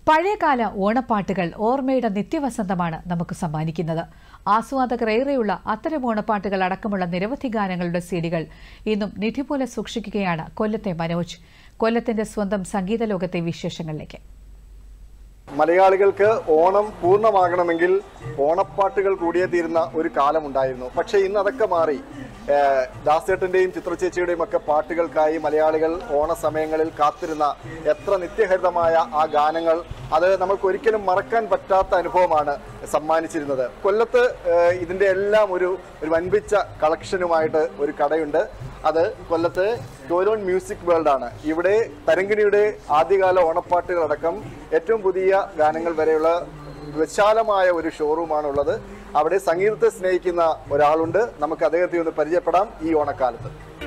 പഴയകാല ഓണപ്പാട്ടുകൾ ഓർമ്മയുടെ നിത്യവസന്തമാണ് നമുക്ക് സമ്മാനിക്കുന്നത്. ആസ്വാദകർ ഏറെയുള്ള അത്തരം ഓണപ്പാട്ടുകൾ അടക്കമുള്ള നിരവധി ഗാനങ്ങളുടെ സീഡികൾ ഇന്നും നിധി പോലെ സൂക്ഷിക്കുകയാണ് കൊല്ലത്തെ മനോജ്. കൊല്ലത്തിന്റെ സ്വന്തം സംഗീത ലോകത്തെ വിശേഷങ്ങളിലേക്ക്. മലയാളികൾക്ക് ഓണം പൂർണ്ണമാകണമെങ്കിൽ ഓണപ്പാട്ടുകൾ കൂടിയേ തീരുന്ന ഒരു കാലമുണ്ടായിരുന്നു. പക്ഷേ ഇന്ന് അതൊക്കെ മാറി. ദാസേട്ടൻ്റെയും ചിത്രചേച്ചിയുടെയും ഒക്കെ പാട്ടുകൾക്കായി മലയാളികൾ ഓണസമയങ്ങളിൽ കാത്തിരുന്ന എത്ര നിത്യഹരിതമായ ആ ഗാനങ്ങൾ, അത് നമുക്ക് ഒരിക്കലും മറക്കാൻ പറ്റാത്ത അനുഭവമാണ് സമ്മാനിച്ചിരുന്നത്. കൊല്ലത്ത് ഇതിൻ്റെ എല്ലാം ഒരു വൻപിച്ച കളക്ഷനുമായിട്ട് ഒരു കടയുണ്ട്. അത് കൊല്ലത്ത് ടോലോൺ മ്യൂസിക് വേൾഡ് ആണ്. ഇവിടെ തരങ്കിണിയുടെ ആദ്യകാല ഓണപ്പാട്ടുകളടക്കം ഏറ്റവും പുതിയ ഗാനങ്ങൾ വരെയുള്ള വിശാലമായ ഒരു ഷോറൂമാണുള്ളത്. അവിടെ സംഗീതത്തെ സ്നേഹിക്കുന്ന ഒരാളുണ്ട്. നമുക്ക് അദ്ദേഹത്തെ ഒന്ന് പരിചയപ്പെടാം ഈ ഓണക്കാലത്ത്.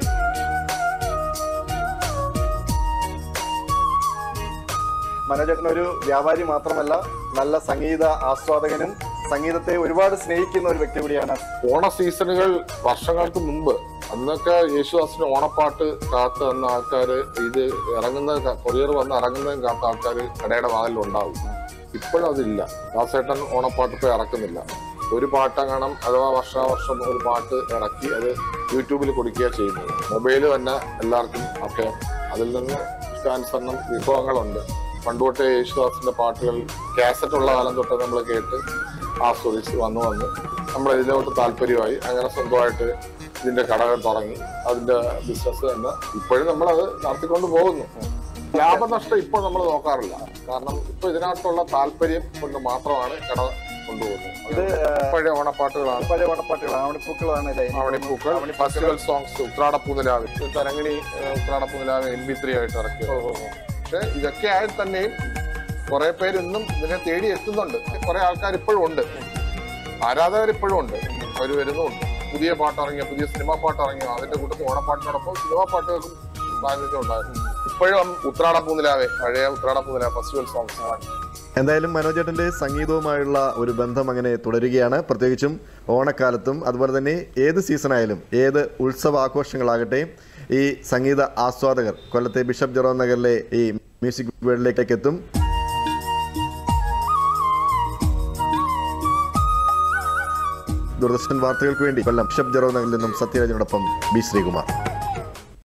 മനോജേട്ടൻ ഒരു വ്യാപാരി മാത്രമല്ല, നല്ല സംഗീത ആസ്വാദകനും സംഗീതത്തെ ഒരുപാട് സ്നേഹിക്കുന്ന ഒരു വ്യക്തി കൂടിയാണ്. ഓണ സീസണുകൾ വർഷങ്ങൾക്ക് മുമ്പ് അന്നൊക്കെ യേശുദാസിന്റെ ഓണപ്പാട്ട് കാത്ത് വന്ന ആൾക്കാര്, ഇത് ഇറങ്ങുന്ന കൊറിയർ വന്ന് ഇറങ്ങുന്നതും കാത്ത ആൾക്കാർ കടയുടെ വാതിലുണ്ടാവും. ഇപ്പോഴും അതില്ല. ദാസേട്ടൻ ഓണപ്പാട്ട് ഇപ്പോൾ ഇറക്കുന്നില്ല. ഒരു പാട്ടങ്ങണം അഥവാ വർഷാവർഷം ഒരു പാട്ട് ഇറക്കി അത് യൂട്യൂബിൽ കൊടുക്കുക ചെയ്യുന്നത്. മൊബൈല് തന്നെ എല്ലാവർക്കും ഒക്കെ അതിൽ നിന്ന് ഇഷ്ടാനുസരണം വിഭവങ്ങളുണ്ട്. പണ്ടുതൊട്ടേ യേശുദാസിന്റെ പാട്ടുകൾ കാസറ്റ് ഉള്ള കാലം തൊട്ട് നമ്മൾ കേട്ട് ആസ്വദിച്ച് വന്ന് നമ്മൾ ഇതിലോട്ട് താല്പര്യമായി. അങ്ങനെ സ്വന്തമായിട്ട് ഇതിന്റെ കടകൾ തുടങ്ങി അതിന്റെ ബിസിനസ് തന്നെ ഇപ്പോഴും നമ്മളത് നടത്തിക്കൊണ്ട് പോകുന്നു. ലാഭനഷ്ടം ഇപ്പോൾ നമ്മൾ നോക്കാറില്ല. കാരണം ഇപ്പൊ ഇതിനകത്തുള്ള താല്പര്യം കൊണ്ട് മാത്രമാണ് കട കൊണ്ടുപോകുന്നത്. ഇത് പഴയ ഓണപ്പാട്ടുകളാണ്. പഴയ ഓണപ്പാട്ടുകളാണ്, അവണിപ്പൂക്കളാണ്. അവണിപ്പൂക്കൾ, ഫെസ്റ്റിവൽ സോങ്സ്, ഉത്രാടപ്പൂനിലാവ്, തരങ്ങിണി ഉത്രാടപ്പൂനിലാവ് MP3 ആയിട്ട് ഇറക്കിയത്. പക്ഷെ ഇതൊക്കെ ആയാൽ തന്നെയും കുറെ പേര് ഇന്നും ഇതിനെ തേടി എത്തുന്നുണ്ട്. കുറെ ആൾക്കാർ ഇപ്പോഴും ഉണ്ട്, ആരാധകർ ഇപ്പോഴും ഉണ്ട്, അവർ വരുന്നുണ്ട്. പുതിയ പാട്ടിറങ്ങിയ, പുതിയ സിനിമാ പാട്ടിറങ്ങിയ അതിന്റെ കൂട്ടത്തിൽ ഓണപ്പാട്ടിനോടൊപ്പം സിനിമാ പാട്ടുകൾക്കും പ്രാധാന്യം ഉണ്ടായിരുന്നു. ഇപ്പോഴും ഉത്രാടപ്പൂനിലാവേ, പഴയ ഉത്രാടപ്പൂനിലാവ് ഫെസ്റ്റിവൽ സോങ്സ് ആണ്. എന്തായാലും മനോജേട്ടൻ്റെ സംഗീതവുമായുള്ള ഒരു ബന്ധം അങ്ങനെ തുടരുകയാണ്. പ്രത്യേകിച്ചും ഓണക്കാലത്തും അതുപോലെ തന്നെ ഏത് സീസണായാലും ഏത് ഉത്സവ ആഘോഷങ്ങളാകട്ടെ ഈ സംഗീത ആസ്വാദകർ കൊല്ലത്തെ ബിഷപ്പ് ജെറോം നഗറിലെ ഈ മ്യൂസിക് വേൾഡിലേക്ക് എത്തും. ദൂരദർശൻ വാർത്തകൾക്ക് വേണ്ടി കൊല്ലം ബിഷപ്പ് ജെറോം നഗറിൽ നിന്നും സത്യരാജനോടൊപ്പം ബി ശ്രീകുമാർ.